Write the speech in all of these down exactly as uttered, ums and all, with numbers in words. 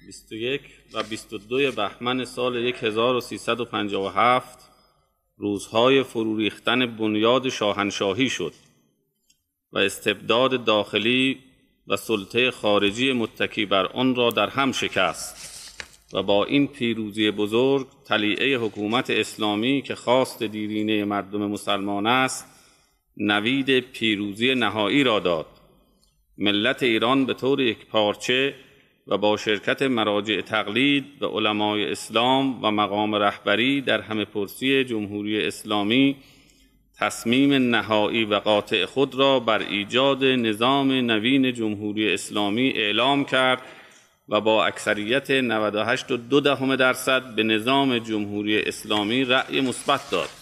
بیست و یک و بیست و دو بهمن سال هزار و سیصد و پنجاه و هفت روزهای فرو ریختن بنیاد شاهنشاهی شد و استبداد داخلی و سلطه خارجی متکی بر آن را در هم شکست و با این پیروزی بزرگ طلیعه حکومت اسلامی که خواست دیرینه مردم مسلمان است نوید پیروزی نهایی را داد. ملت ایران به طور یکپارچه و با شرکت مراجع تقلید و علمای اسلام و مقام رهبری در همه‌پرسی جمهوری اسلامی تصمیم نهایی و قاطع خود را بر ایجاد نظام نوین جمهوری اسلامی اعلام کرد و با اکثریت نود و هشت و دو دهم درصد به نظام جمهوری اسلامی رأی مثبت داد.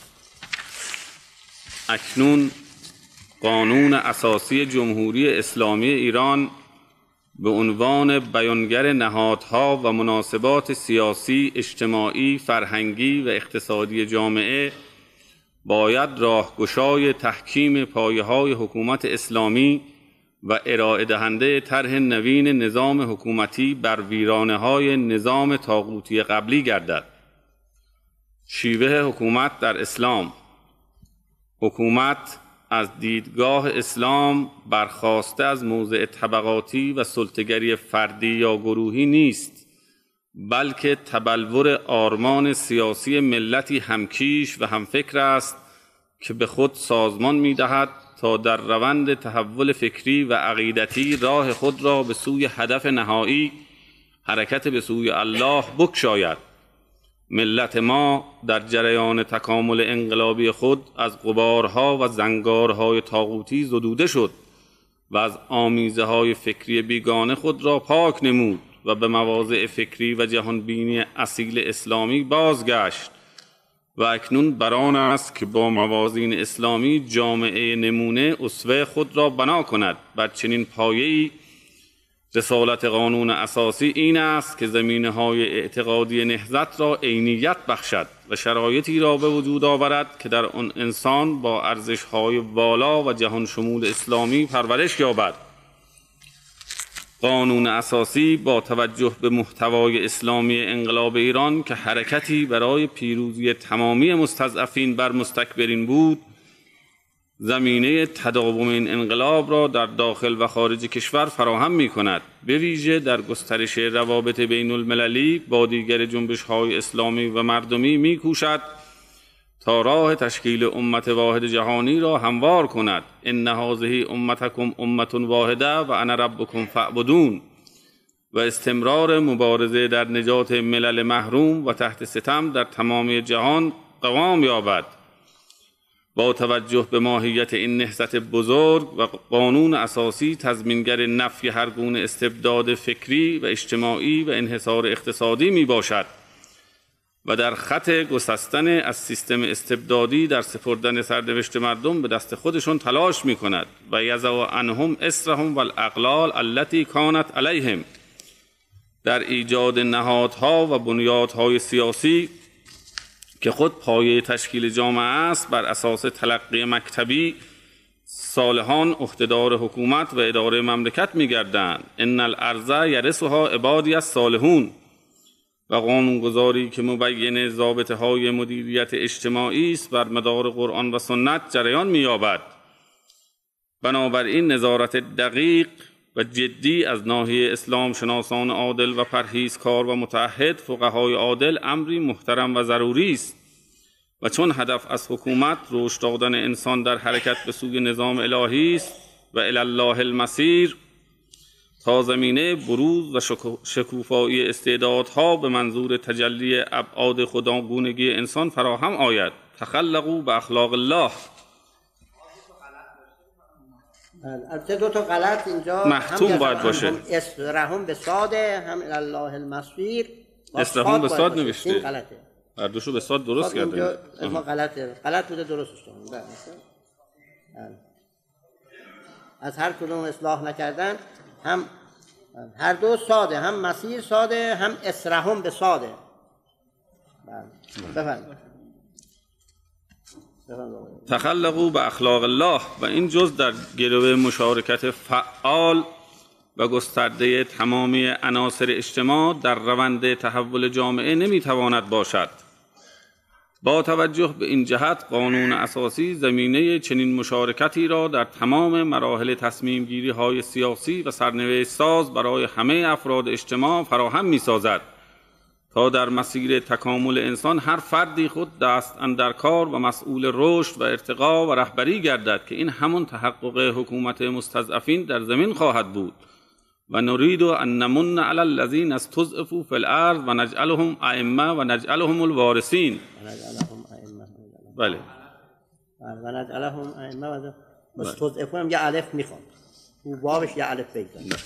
اکنون قانون اساسی جمهوری اسلامی ایران به عنوان بیانگر نهادها و مناسبات سیاسی، اجتماعی، فرهنگی و اقتصادی جامعه باید راهگشای تحکیم پایه‌های حکومت اسلامی و ارائه دهنده طرح نوین نظام حکومتی بر ویرانه‌های نظام طاغوتی قبلی گردد. شیوه حکومت در اسلام: حکومت از دیدگاه اسلام برخاسته از موضع طبقاتی و سلطه‌گری فردی یا گروهی نیست، بلکه تبلور آرمان سیاسی ملتی همکیش و همفکر است که به خود سازمان می‌دهد تا در روند تحول فکری و عقیدتی راه خود را به سوی هدف نهایی، حرکت به سوی الله بگشاید. ملت ما در جریان تکامل انقلابی خود از غبارها و زنگارهای طاغوتی زدوده شد و از آمیزه‌های فکری بیگانه خود را پاک نمود و به مواضع فکری و جهانبینی اصیل اسلامی بازگشت و اکنون بران است که با موازین اسلامی جامعه نمونه اسوه خود را بنا کند. بر چنین پایه‌ای رسالت قانون اساسی این است که زمینه‌های اعتقادی نهضت را عینیت بخشد و شرایطی را به وجود آورد که در آن انسان با ارزش‌های والا و جهان شمول اسلامی پرورش یابد. قانون اساسی با توجه به محتوای اسلامی انقلاب ایران که حرکتی برای پیروزی تمامی مستضعفین بر مستکبرین بود، زمینه تداوم این انقلاب را در داخل و خارج کشور فراهم می کند. به ویژه در گسترش روابط بین المللی با دیگر جنبش‌های اسلامی و مردمی می کوشد تا راه تشکیل امت واحد جهانی را هموار کند. ان هذه امتکم امة واحده و انا ربکم فاعبدون و استمرار مبارزه در نجات ملل محروم و تحت ستم در تمام جهان قوام یابد. با توجه به ماهیت این نهضت بزرگ و قانون اساسی تضمینگر نفی هر گونه استبداد فکری و اجتماعی و انحصار اقتصادی می باشد و در خط گسستن از سیستم استبدادی در سپردن سرنوشت مردم به دست خودشون تلاش می کند و یضع عنهم اصرهم و الاغلال التي کانت علیهم، در ایجاد نهادها و بنیادهای سیاسی که خود پایه تشکیل جامعه است بر اساس تلقی مکتبی صالحان عهدهدار حکومت و اداره مملکت می‌گردند. ان الارض یرثها عبادی الصالحون و قانونگذاری که مبین ضابطه‌های مدیریت اجتماعی است بر مدار قرآن و سنت جریان می‌یابد. بنابراین نظارت دقیق و جدی از ناحیه اسلام شناسان عادل و پرهیزکار و متعهد فقهای عادل امری محترم و ضروری است و چون هدف از حکومت رشد دادن انسان در حرکت به سوی نظام الهی است و الی الله المصیر، تا زمینه بروز و شکوفایی استعدادها به منظور تجلی ابعاد خداگونگی انسان فراهم آید. تخلقوا به اخلاق الله. البته دو تا غلط اینجا محتوم باید باشه. اسرهم به ساده، هم الله المصیر. اسرهم به ساد نوشته. این غلطه. هر دوشو به ساد درست کرده. اینجا غلطه. غلط بوده درستش کنم. از هر کدوم اصلاح نکردن، هم هر دو ساده، هم مسیر ساده، هم اسرهم به ساده. بفرمایید. تخلقوا به اخلاق الله و این جز در گروه مشارکت فعال و گسترده تمامی عناصر اجتماع در روند تحول جامعه نمیتواند باشد. با توجه به این جهت قانون اساسی زمینه چنین مشارکتی را در تمام مراحل تصمیم گیری های سیاسی و سرنوشت ساز برای همه افراد اجتماع فراهم می سازد تا در مسیر تکامل انسان هر فردی خود دست اندر کار و مسئول رشد و ارتقا و رهبری گردد که این همان تحقق حکومت مستضعفین در زمین خواهد بود. و نريد ان نمن على الذين استضعفوا في الارض و نجعلهم ائمه و نجعلهم الوارثین. بله. و نجعلهم ائمه و استضعفوا هم یه الف میخوام. تو بابش یه الف بگذار.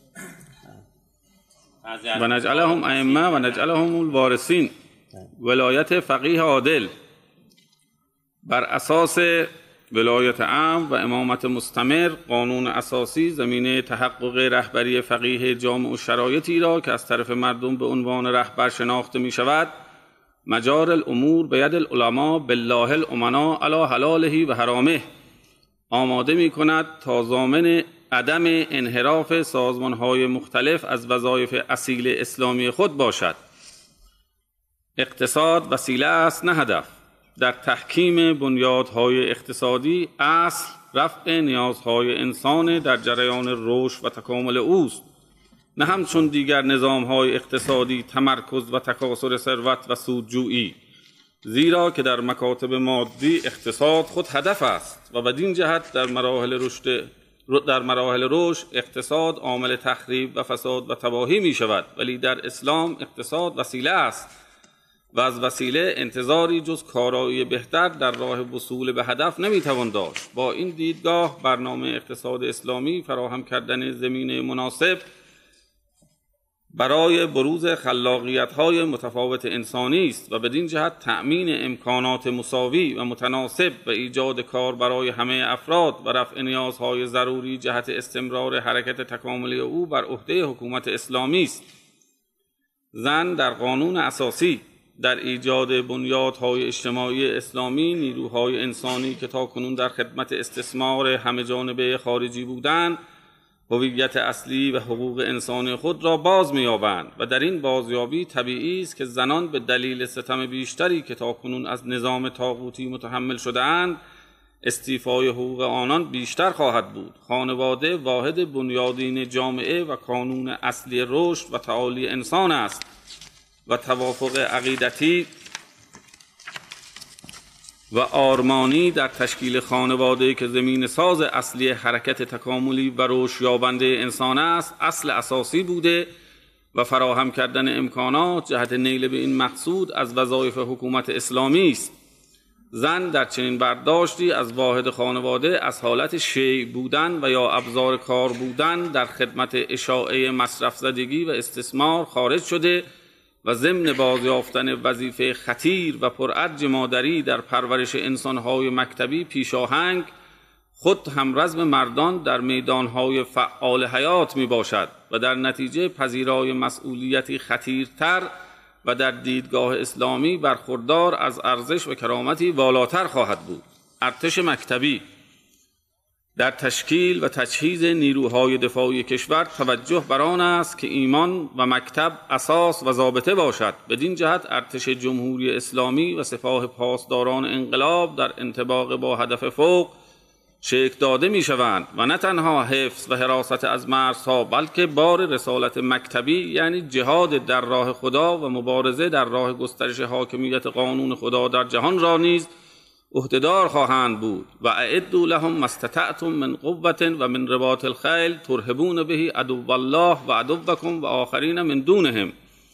و نجعلهم ائمه و نجعلهم الوارثین. ولایت فقیه عادل بر اساس ولایت عام و امامت مستمر، قانون اساسی زمینه تحقق رهبری فقیه جامع و شرایطی را که از طرف مردم به عنوان رهبر شناخته می شود، مجار الامور به ید العلماء بالله الامنا علی حلاله و حرامه آماده می کند تا ضامن عدم انحراف سازمانهای مختلف از وظایف اصیل اسلامی خود باشد. اقتصاد وسیله است نه هدف. در تحکیم بنیادهای اقتصادی اصل رفع نیازهای انسان در جریان رشد و تکامل اوست، نه همچون دیگر نظامهای اقتصادی تمرکز و تکاثر ثروت و سودجویی، زیرا که در مکاتب مادی اقتصاد خود هدف است و بدین جهت در مراحل رشد در مراحل رشد اقتصاد عامل تخریب و فساد و تباهی می شود، ولی در اسلام اقتصاد وسیله است و از وسیله انتظاری جز کارایی بهتر در راه وصول به هدف نمیتوان داشت. با این دیدگاه برنامه اقتصاد اسلامی فراهم کردن زمینه مناسب برای بروز خلاقیت‌های متفاوت انسانی است و بدین جهت تأمین امکانات مساوی و متناسب و ایجاد کار برای همه افراد و رفع نیازهای ضروری جهت استمرار حرکت تکاملی او بر عهده حکومت اسلامی است. زن در قانون اساسی در ایجاد بنیادهای اجتماعی اسلامی نیروهای انسانی که تاکنون در خدمت استثمار همه جانبه خارجی بودند هویت اصلی و حقوق انسانی خود را باز می‌یابند و در این بازیابی طبیعی است که زنان به دلیل ستم بیشتری که تاکنون از نظام طاغوتی متحمل شده‌اند استیفای حقوق آنان بیشتر خواهد بود. خانواده واحد بنیادین جامعه و قانون اصلی رشد و تعالی انسان است و توافق عقیدتی و آرمانی در تشکیل خانواده که زمین ساز اصلی حرکت تکاملی و رشد یابنده انسان است اصل اساسی بوده و فراهم کردن امکانات جهت نیل به این مقصود از وظایف حکومت اسلامی است. زن در چنین برداشتی از واحد خانواده از حالت شیء بودن و یا ابزار کار بودن در خدمت اشاعه مصرف زدگی و استثمار خارج شده و ضمن بازیافتن وظیفه خطیر و پرارج مادری در پرورش انسانهای مکتبی پیشاهنگ خود همرزم مردان در میدانهای فعال حیات می باشد و در نتیجه پذیرای مسئولیتی خطیرتر و در دیدگاه اسلامی برخوردار از ارزش و کرامتی والاتر خواهد بود. ارتش مکتبی در تشکیل و تجهیز نیروهای دفاعی کشور توجه بر آن است که ایمان و مکتب اساس و ضابطه باشد. بدین جهت ارتش جمهوری اسلامی و سپاه پاسداران انقلاب در انطباق با هدف فوق شکل داده می شوند و نه تنها حفظ و حراست از مرزها بلکه بار رسالت مکتبی یعنی جهاد در راه خدا و مبارزه در راه گسترش حاکمیت قانون خدا در جهان را نیز عهده‌دار خواهند بود. و اعدوا لهم ما استطعتم من قوة و من رباط الخیل ترهبون به عدو الله و عدوکم و آخرین من دونهم.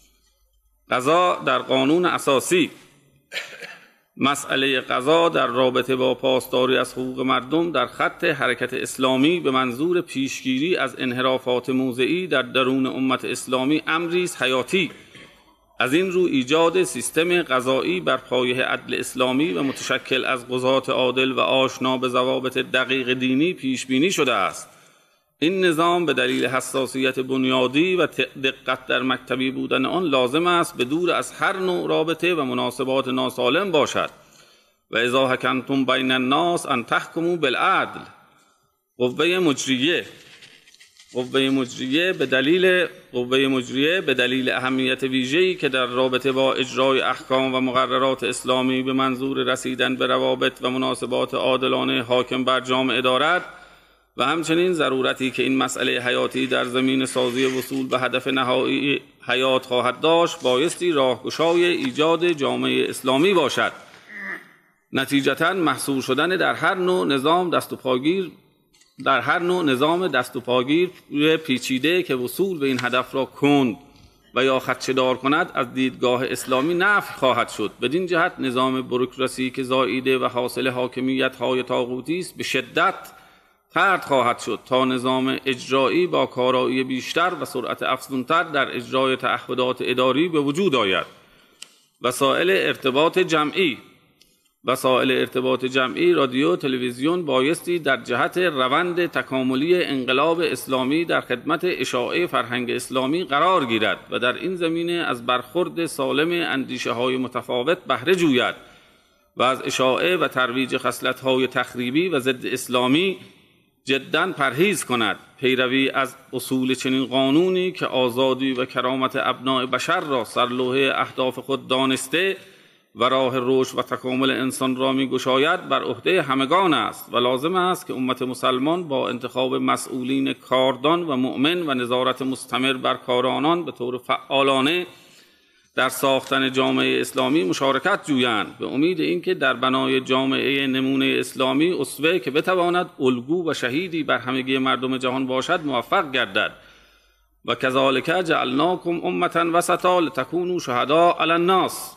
قضا در قانون اساسی. مسئله قضا در رابطه با پاسداری از حقوق مردم در خط حرکت اسلامی به منظور پیشگیری از انحرافات موضعی در درون امت اسلامی امری است حیاتی. از این رو ایجاد سیستم قضایی بر پایه عدل اسلامی و متشکل از قضات عادل و آشنا به ضوابط دقیق دینی پیش بینی شده است. این نظام به دلیل حساسیت بنیادی و دقت در مکتبی بودن آن لازم است به دور از هر نوع رابطه و مناسبات ناسالم باشد. و اذا حکمتم بین الناس ان تحکموا بالعدل. قوه مجریه قوه مجریه به دلیل قوه مجریه به دلیل اهمیت ویژه‌ای که در رابطه با اجرای احکام و مقررات اسلامی به منظور رسیدن به روابط و مناسبات عادلانه حاکم بر جامعه دارد و همچنین ضرورتی که این مسئله حیاتی در زمین سازی وصول به هدف نهایی حیات خواهد داشت بایستی راهگشای ایجاد جامعه اسلامی باشد. نتیجتاً محصور شدن در هر نوع نظام دست و پاگیر در هر نوع نظام دست و پاگیر پیچیده که وصول به این هدف را کند و یا خدشه‌دار کند از دیدگاه اسلامی نفی خواهد شد. بدین جهت نظام بوروکراسی که زاییده و حاصل حاکمیت‌های طاغوتی است به شدت طرد خواهد شد تا نظام اجرایی با کارایی بیشتر و سرعت افزونتر در اجرای تعهدات اداری به وجود آید. وسایل ارتباط جمعی وسایل ارتباط جمعی رادیو تلویزیون بایستی در جهت روند تکاملی انقلاب اسلامی در خدمت اشاعه فرهنگ اسلامی قرار گیرد و در این زمینه از برخورد سالم اندیشه های متفاوت بهره جوید و از اشاعه و ترویج خصلت‌های تخریبی و ضد اسلامی جداً پرهیز کند. پیروی از اصول چنین قانونی که آزادی و کرامت ابناء بشر را سرلوحه اهداف خود دانسته و راه رشد و تکامل انسان را می گشاید بر عهده همگان است و لازم است که امت مسلمان با انتخاب مسئولین کاردان و مؤمن و نظارت مستمر بر کار آنان به طور فعالانه در ساختن جامعه اسلامی مشارکت جویند به امید اینکه در بنای جامعه نمونه اسلامی اسوه که بتواند الگو و شهیدی بر همگی مردم جهان باشد موفق گردد. و کذالک جعلناکم امة وسطا لتکونوا شهداء علی الناس.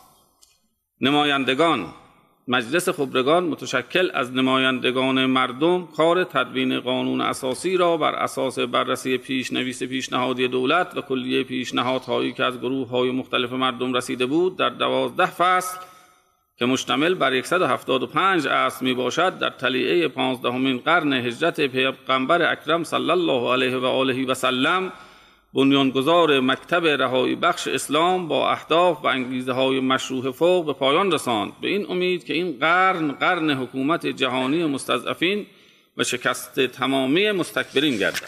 نمایندگان مجلس خبرگان متشکل از نمایندگان مردم کار تدوین قانون اساسی را بر اساس بررسی پیشنویس پیشنهادی دولت و کلیه پیشنهادهایی که از گروه‌های مختلف مردم رسیده بود در دوازده فصل که مشتمل بر صد و هفتاد و پنج اصل می باشد در طلیعه پانزدهمین قرن هجرت پیغمبر اکرم صلی الله علیه و آله و سلم بنیانگذار مکتب رهایی بخش اسلام با اهداف و انگیزه های مشروع فوق به پایان رساند. به این امید که این قرن قرن حکومت جهانی مستضعفین و شکست تمامی مستکبرین گردد.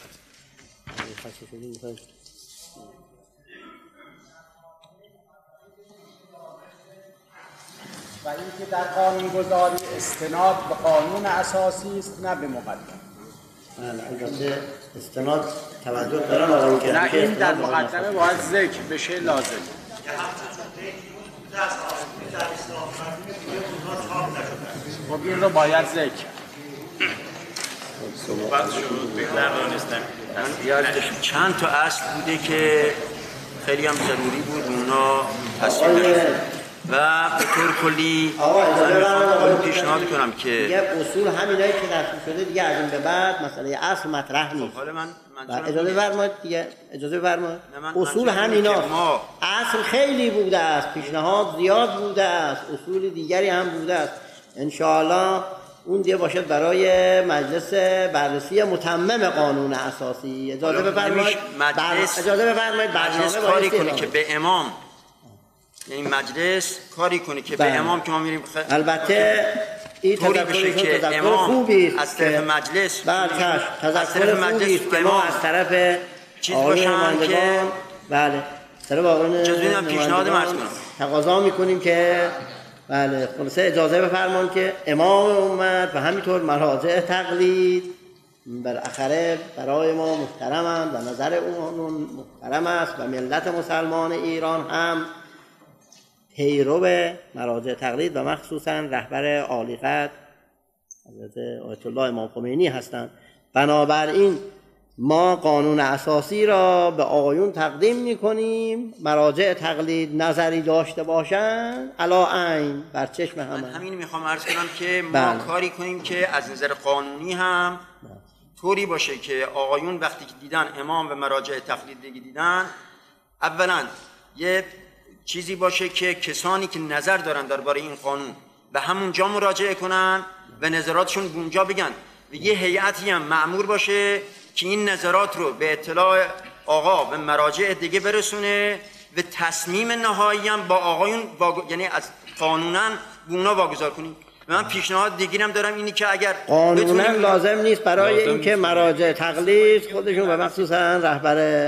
و اینکه در قانونگذاری استناد به قانون اساسی است نه به مقدمه. البته استناد توجه دارم آقای که نه این در مقدمه باید ذکر بشه لازم. خب این رو باید ذکر. صحبت شد بهتر دانستم. من یادم چند تا اصل بوده که خیلی هم ضروری بود اونا تصویب نشد. و به طور کلی من پیشنهاد کنم که دیگه اصول همینایی که رسم شده دیگه از این به بعد مسئله اصل مطرح نیست. حالا من اجازه بفرمایید دیگه اجازه بفرمایید اصول همیناست. اصل خیلی بوده است، پیشنهاد زیاد بوده است، اصول دیگری هم بوده است. ان شاء الله اون دیگه باشد برای مجلس بررسی متمم قانون اساسی. اجازه بفرمایید مجلس اجازه بفرمایید مجلس کاری کنه که به امام یعنی مجلس کاری کنه که به امام که ما میریم خ... البته این طوری بشه که امام از طرف مجلس بله تذکر خوبی است که ما از طرف چیز باشن که بله طرف آقایون جزوین پیشنهاد مرز کنم تقاضا میکنیم که بله خلاصه اجازه بفرمان که امام امت و همینطور مراجع تقلید بالاخره برای ما محترمند و نظر اون محترم است و ملت مسلمان ایران هم پیرو مراجع تقلید و مخصوصا رهبر عالی قدر حضرت آیت الله امام خمینی هستند. بنابراین ما قانون اساسی را به آقایون تقدیم می‌کنیم، مراجع تقلید نظری داشته باشند علا عین بر چشم همه. من همین میخوام عرض کنم که ما بله. کاری کنیم که از نظر قانونی هم طوری باشه که آقایون وقتی که دیدن امام و مراجع تقلید دیدن اولا یه چیزی باشه که کسانی که نظر دارن درباره این قانون به همونجا مراجعه کنن و نظراتشون اونجا بگن و یه هیئتی هم مأمور باشه که این نظرات رو به اطلاع آقا و مراجع دیگه برسونه و تصمیم نهایی هم با آقایون با... یعنی از قانونا به اونا واگذار کنیم. من پیشنهاد دیگرم دارم اینی که اگر قانونا لازم نیست برای لازم اینکه نیست. مراجع تقلید خودشون و مخصوصا رهبر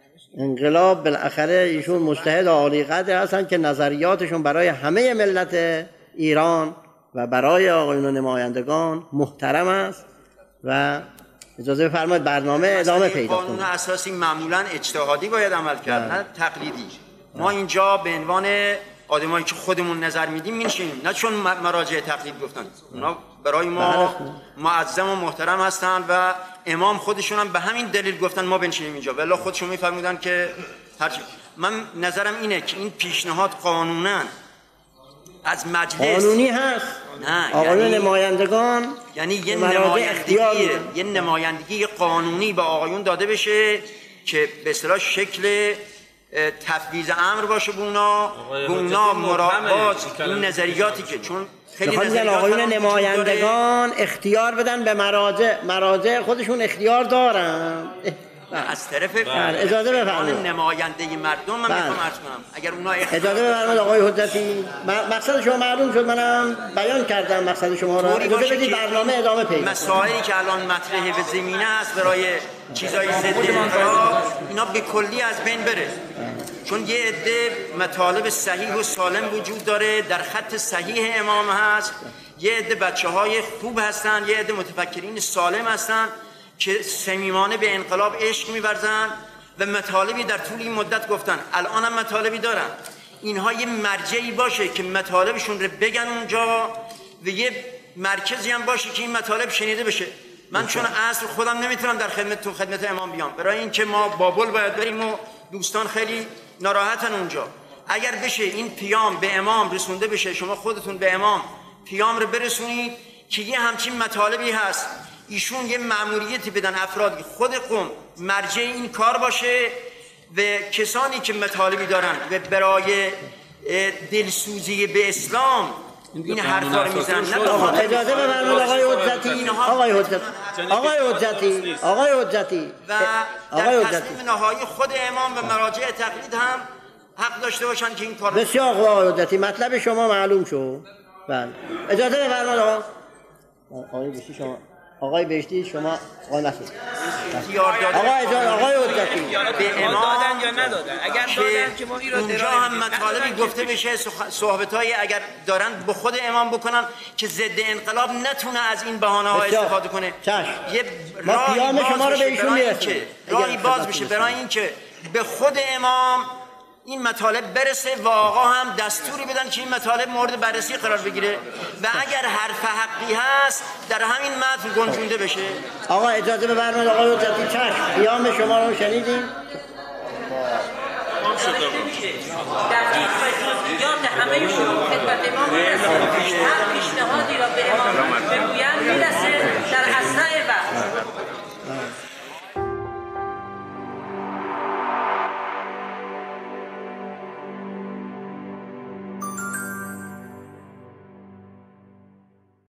انقلاب بالاخره ایشون مجتهد عالی قدر هستن که نظریاتشون برای همه ملت ایران و برای آقایون نمایندگان محترم است و اجازه بفرمایید برنامه ادامه پیدا کنه. قانون اساسی معمولا اجتهادی باید عمل کرد نه تقلیدی. ما اینجا به عنوان آدمایی که خودمون نظر میدیم میشینیم، نه چون مراجع تقلید گفتن. اونا برای ما معظم و محترم هستن و امام خودشون هم به همین دلیل گفتن ما بنشینیم اینجا. والله خودشون میفرمودن که هرچی. من نظرم اینه که این پیشنهاد قانونا از مجلس قانونی هست. نه آقایون یعنی نمایندگان یعنی یه نمایندگی یه نمایندگی قانونی به آقایون داده بشه که به اصطلاح شکل تفویض امر باشه به اونا، به اونا مراقبات این نظریاتی که چون خیلی نظریات آقایون نمایندگان اختیار بدن به مراجع، مراجع خودشون اختیار دارن از طرف اجازه بفرمایید نماینده مردم من میخوام عرض کنم اگر اونا اجازه بفرمایید آقای حجتی مقصد شما معلوم شد، منم بیان کردم مقصد شما را. اجازه بدید برنامه ادامه پیدا. مسائلی که الان مطرح به زمینه است برای چیزای ضد انقلاب اینا به کلی از بین بره، چون یه عده مطالب صحیح و سالم وجود داره در خط صحیح امام هست، یه عده بچه‌های خوب هستن، یه عده متفکرین سالم هستن که صمیمانه به انقلاب عشق می‌ورزن و مطالبی در طول این مدت گفتن، الان هم مطالبی دارن. اینها یه مرجعی باشه که مطالبشون رو بگن اونجا و یه مرکزی هم باشه که این مطالب شنیده بشه. من چون اصل خودم نمیتونم در خدمتتون خدمت امام بیام، برای اینکه ما بابل باید بریم و دوستان خیلی ناراحتن اونجا. اگر بشه این پیام به امام رسونده بشه، شما خودتون به امام پیام رو برسونید که یه همچین مطالبی هست، ایشون یه مأموریتی بدن افرادی خود قم مرجع این کار باشه و کسانی که مطالبی دارن و برای دلسوزی به اسلام این حرفا رو میزنن. نه اجازه بفرمایید آقای حجتی، آقای حجتی، آقای حجتی، آقای حجتی و در تصمیم نهایی خود امام و مراجع تقلید هم حق داشته باشن که این کار. بسیار خوب آقای حجتی، مطلب شما معلوم شد. بله اجازه بفرمایید آقا. آقای بهشتی شما آقای بهشتی شما آقای مسعود آقا اجازه آقای حجتی به امام دادن یا ندادن، اگر دادن که ما این رو اونجا هم مطالبی گفته بشه، صحبت‌های اگر دارن به خود امام بکنن که ضد انقلاب نتونه از این بهانه‌ها استفاده کنه. یه راهی شما رو به ایشون میرسه، راهی باز بشه برای اینکه به خود امام این مطالب برسه و آقا هم دستوری بدن که این مطالب مورد بررسی قرار بگیره و اگر حرف حقی هست در همین متن گنجونده بشه. آقا اجازه بفرمایید آقای حجتی، چشم پیام شما رو شنیدیم. در همه شما خدمت امام